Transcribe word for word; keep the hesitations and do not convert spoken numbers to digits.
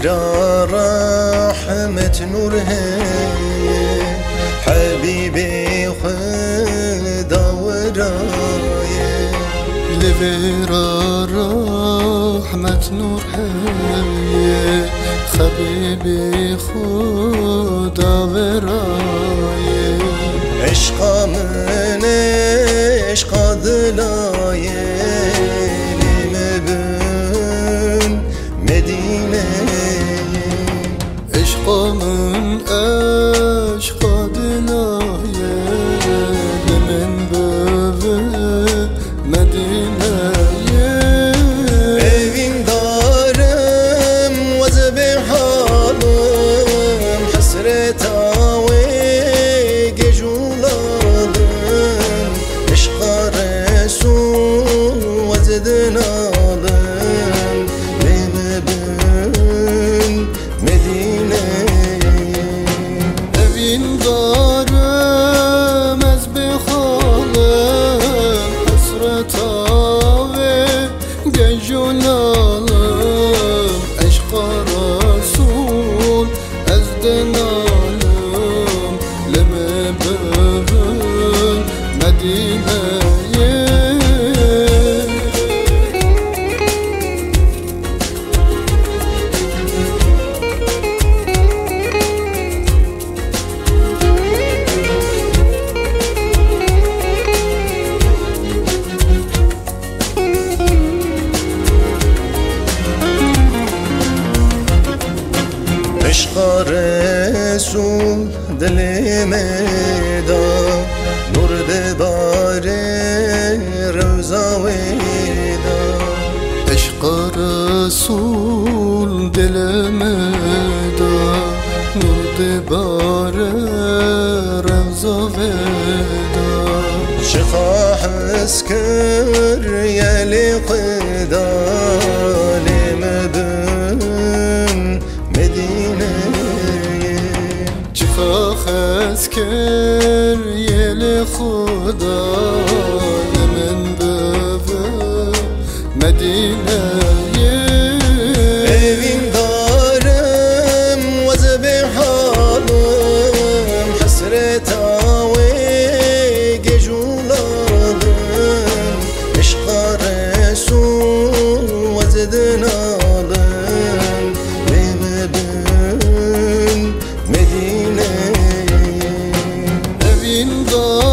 لورا رحمة نور هي حبيبي خدا وراي لورا رحمة نور هي حبيبي خدا وراي عشقا من عشقا دلاي عشقا من عشقا دلاي لمن باب مدينة evin darım vaz be halim hasret ve geculadım aşka resul vaz dinalim عشقا رسول دل میدا نور دبار روزا ویدا عشقا رسول دل میدا نور دبار روزا ویدا شخا حس کر یلی قدا أذكر يلي خدا لمن باب مدينة evin darım vaz be halim hasret ve geculadım aşka resul vaz dinalim Medine evin darım